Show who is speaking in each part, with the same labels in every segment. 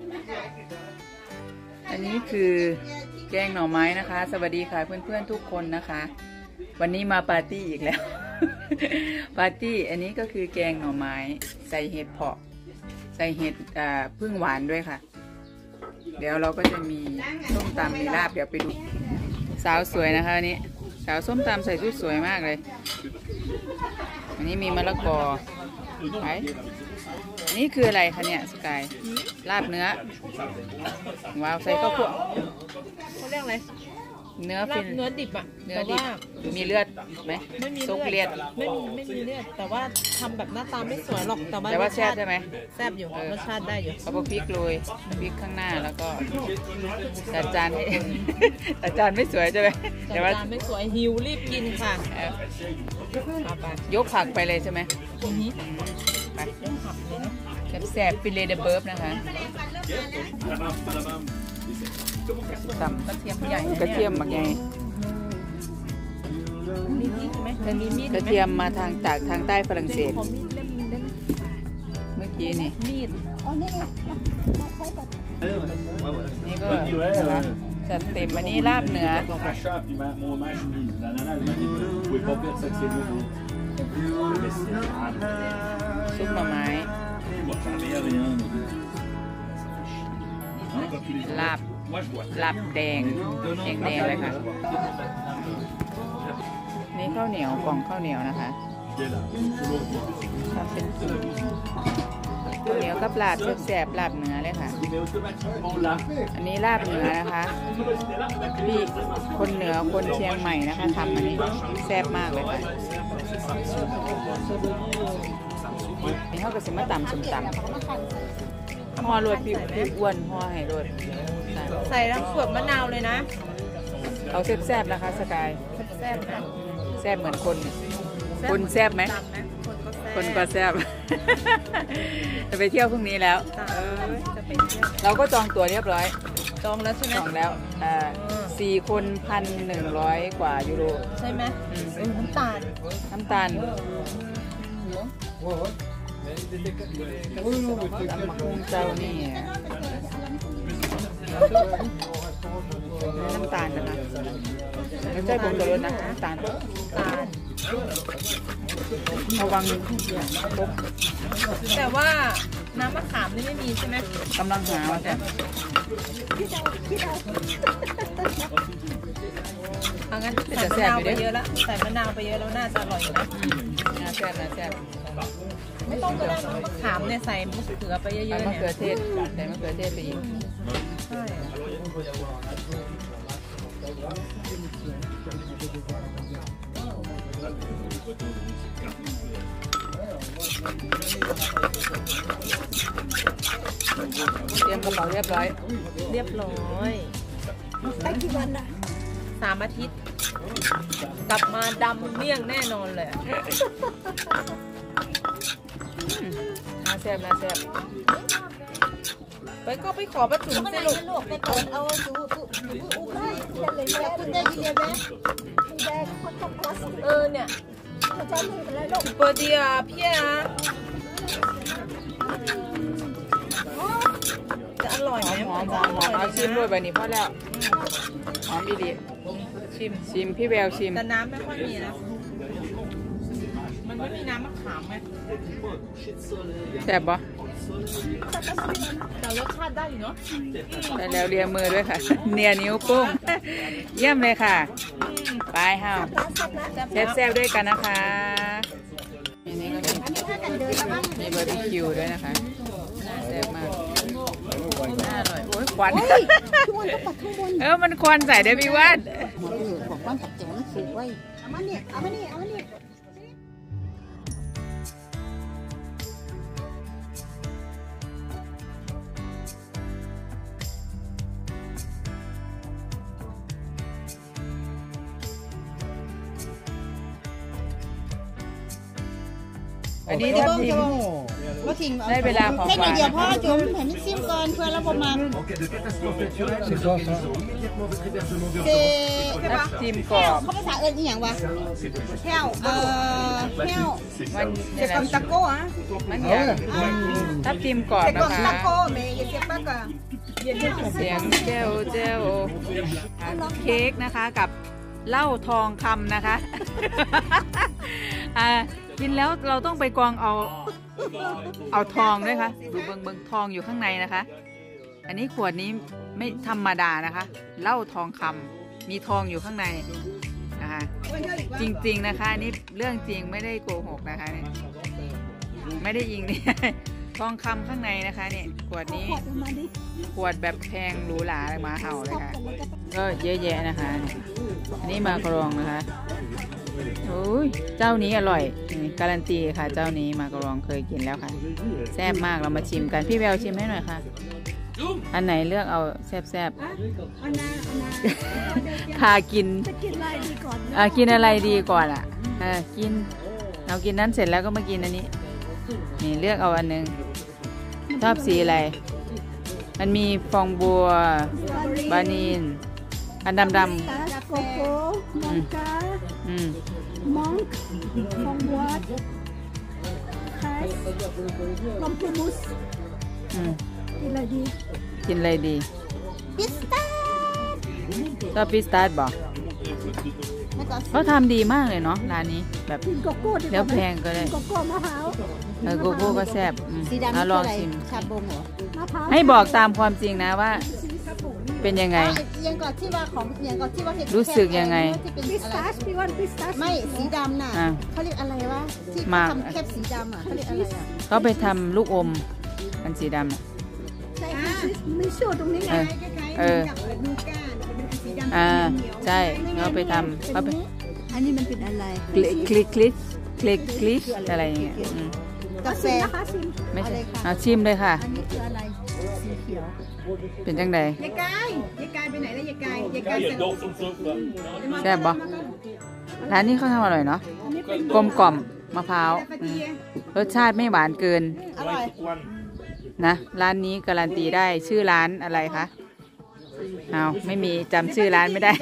Speaker 1: อันนี้คือแกงหน่อไม้นะคะสวัสดีค่ะเพื่อนๆทุกคนนะคะวันนี้มาปาร์ตี้อีกแล้ว ปาร์ตี้อันนี้ก็คือแกงหน่อไม้ใส่เห็ดเผาะใส่เห็ดพึ่งหวานด้วยค่ะเดี๋ยวเราก็จะมีส้มตำมีลาบเดี๋ยวไปดูสาวสวยนะคะอันนี้สาวส้มตำใส่ชุดสวยมากเลยอันนี้มีมะละกอไปนี่คืออะไรคะเนี่ยสกายลาบเนื้อว้าวใส่ข้าวคั่ว
Speaker 2: เขาเรียกอะไร
Speaker 1: เนื้อฟิน
Speaker 2: เนื้อดิบอ่ะ
Speaker 1: เนื้อดิบมีเลือดไหม
Speaker 2: ไม่มี
Speaker 1: ซุกเลือด
Speaker 2: ไม่มีเลือดแต่ว่าทำแบบหน้าตาไม่สวยหรอกแต่
Speaker 1: ว่าแซ่บใช่ไหม
Speaker 2: แซ่บอยู่รสชาติได้อยู่
Speaker 1: เอาพริกโรยพริกข้างหน้าแล้วก็จัดจานให้จัดจานไม่สวยใช่ไหม
Speaker 2: จัดจานไม่สวยหิวรีบกินค่ะเอาไป
Speaker 1: ยกผักไปเลยใช่ไหมไป
Speaker 2: ยกผักเลยนะ
Speaker 1: แซ่บฟิเลเดเบิร์ฟนะคะตำกระเทียมใหญ่กระเทียมบางใหญ่
Speaker 2: มีมีดไหมมีมีด
Speaker 1: กระเทียมมาจากทางใต้ฝรั่งเศสเมื่อกี้นี่
Speaker 2: มีด
Speaker 1: นี่ก็จัดเต็มวันนี้ลาบเนื้อซุปหน่อไม้ลาบแดงเลยค่ะนี่ข้าวเหนียวกล่องข้าวเหนียวนะคะทำเป็นสูตรข้าวเหนียวกับลาบแซ่บลาบเนื้อเลยค่ะอันนี้ลาบเนื้อนะคะพี่คนเหนือคนเชียงใหม่นะคะทำอันนี้แซ่บมากเลยค่ะนี่เขาก็สิมาตำส้มตำห่อรวดพี่อ้วนห่อให้รวด
Speaker 2: ใส่น้ำขวดมะนาวเลยนะ
Speaker 1: เอาแซ่บๆนะคะสกาย
Speaker 2: แซ่บนะ
Speaker 1: แซ่บเหมือนคนแซ่บไหมคนก็แซ่บจะไปเที่ยวพรุ่งนี้แล้วเราก็จองตั๋วเรียบร้อย
Speaker 2: จองแล้วใช่ไหม
Speaker 1: จองแล้ว4 คน1,100 กว่ายูโร
Speaker 2: ใช่ไหมน้ำตาล
Speaker 1: น้ำพุงเจ้านี่น้ำตาลนะคะไม่ใช่ผงชูรสนะน้ำตาลระวัง
Speaker 2: แต่ว่าน้ำมะขามนี่ไม่มีใช่ไหม
Speaker 1: กำลังหาว่าจะ
Speaker 2: เอางั้นใส่มะนาวไปเยอะแล้วใส่มะนาวไปเยอะแล้วน่าจะอร่อยนะ
Speaker 1: น่าแซ่บ
Speaker 2: ไม่ต้องก็ได้น้ำมะขามเนี่ยใส่มะเขือไปเยอะๆเนี่ย
Speaker 1: มะเขือเทศใส่มะเขือเทศไปอีก
Speaker 2: ใช่
Speaker 1: เตรียมกระเป๋าเรียบร้อย
Speaker 2: ไปกี่วันนะ3 อาทิตย์กลับมาดำเมี่ยงแน่นอนเลย
Speaker 1: น่าแซ่บ
Speaker 2: ไปก็ไปขอประจุมสิลูก
Speaker 3: ไปเปิดเอาดูเนี่ย
Speaker 2: เปิดดีอ่ะพี่อ่ะจะอร่อยไหม
Speaker 1: หอมเอาชิมด้วยแบบนี้พอแล้วหอมดีชิมพี่แววชิม
Speaker 2: แต่น้ำไม่ค่อยมีนะมันไม่มีน้ำมะขามไหม
Speaker 1: แซ่บปะ
Speaker 2: แต่รสชาติได้อยู่เนาะ
Speaker 1: ได้แล้วเลียมือด้วยค่ะเนียนิ้วโป้งเยี่ยมเลยค่ะไปเฮาแซ่บด้วยกันนะคะอันนี้ก็มีบาร์บีคิวด้วยนะคะน่าแซ่บมากน่าอร่อยโอ้ยควันมันควันใส่ได้พี่ว่าน
Speaker 3: บอกว่าจับแจมันสูงไว้เอามานี่
Speaker 1: อันนี้ทับทิม
Speaker 3: ว่าทิ้ง
Speaker 1: ได้เวลาของ
Speaker 3: แค่
Speaker 1: หวาน
Speaker 3: เดียวพ่อจุ๋มเห็นซิมก่อนเพื่อเราประมาณ
Speaker 4: C'est quoi ça
Speaker 3: เจ
Speaker 1: ทับทิมกรอบ
Speaker 3: เขาภาษาเอิญอีหยังวะแห้วแห้ว
Speaker 1: มันนี่แหละ
Speaker 3: ตะโก้อะ
Speaker 1: มันอย่างทับทิมกรอบนะคะ
Speaker 3: ตะโก้เมย์เจ็บปากกะ
Speaker 1: เสียงเจลเค้กนะคะกับเหล้าทองคำนะคะ กินแล้วเราต้องไปกองเอาทองด้วยค่ะดูเบิงทองอยู่ข้างในนะคะ อันนี้ขวดนี้ไม่ธรรมดานะคะเหล้าทองคำมีทองอยู่ข้างในนะคะจริงๆนะคะนี่เรื่องจริงไม่ได้โกหกนะคะเนี่ยไม่ได้ยิงนี่ ทองคำข้างในนะคะเนี่ยขวดนี้ขวดแบบแพงหรูหราเลยมาเห่าเลยค่ะก็เยอะแยะนะคะอันนี้มากรองนะคะโอ้ยเจ้านี้อร่อยการันตีค่ะเจ้านี้มากรองเคยกินแล้วค่ะแซ่บมากเรามาชิมกันพี่แววชิมให้หน่อยค่ะอันไหนเลือกเอาแซ่บๆพากินกินอะไรดีก่อนกินเรากินนั้นเสร็จแล้วก็มากินอันนี้นี่เลือกเอาอันนึงชอบสีอะไรมันมีฟองบัวบานีนอันดำ
Speaker 5: โกโก้มองกา มองฟองบัวแคสลอมพูมุสกินอะไรดี
Speaker 1: กินอะไรดี
Speaker 3: พิสต้า
Speaker 1: ชอบพิสตาร์ดบอกเขาทำดีมากเลยเนาะร้านนี้แบบ
Speaker 5: กินโกโก้ดีกว่า
Speaker 1: แล้วแพงก็ได้
Speaker 5: โกโก้มะพร้าว
Speaker 1: โกโก้ก็แซ่บ
Speaker 3: สีดำ
Speaker 1: เอา
Speaker 3: นี่
Speaker 1: ล
Speaker 3: คือ
Speaker 1: อง
Speaker 3: อะไร
Speaker 1: ชิม
Speaker 3: ชาบงเหรอ
Speaker 5: มะพร้าว
Speaker 1: ให้บอกตามความจริงนะว่า เป็นยังไง
Speaker 3: ยังก่อนที่ว่าของยังก่อนที่ว่าเห็ด
Speaker 1: รู้สึกยังไง
Speaker 3: ที่เป็น
Speaker 5: พิส
Speaker 3: อะไร
Speaker 5: ตาชพี่วันพิสตาช
Speaker 3: ไม่สีดำน่ะ
Speaker 1: อ่ะ
Speaker 3: เขาเรียกอะไรวะที่
Speaker 1: หมาก
Speaker 3: ทำแคบสีดำอ่ะเขาเรียกอะไรอ่ะ
Speaker 1: เขาไปทำลูกอมอันสีดำอะ
Speaker 5: ใช่มีสูตรตรงนี้ไง
Speaker 1: เออใช่เขาไปทำเขาไป
Speaker 3: อันนี้มันเป็นอะไร
Speaker 1: คลิกอะไรอย่างเงี้ย
Speaker 3: กาแฟ
Speaker 5: นะคะชิม
Speaker 1: ไม่ใช่
Speaker 3: เอาเลยค่ะ
Speaker 1: เอาชิมเลยค่ะ
Speaker 3: อันนี้คืออะไรสีเขียว
Speaker 1: เป็นจังใด
Speaker 3: ยายกายไปไหนแล้วยายกายเสร็จ
Speaker 1: แซ่บบ่ร้านนี้เขาทำอร่อยเนาะกลมกล่อมมะพร้าวรสชาติไม่หวานเกิน
Speaker 3: อร่อย
Speaker 1: นะร้านนี้การันตีได้ชื่อร้านอะไรคะเอาไม่มีจำชื่อร้านไม่ได้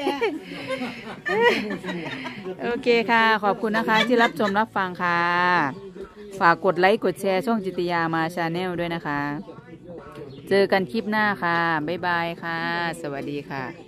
Speaker 1: โอเคค่ะ ขอบคุณนะคะที่รับชมรับฟังค่ะ ฝากกดไลค์กดแชร์ช่องจิตยามาชาแนลด้วยนะคะ เจอกันคลิปหน้าค่ะ บ๊ายบายค่ะ สวัสดีค่ะ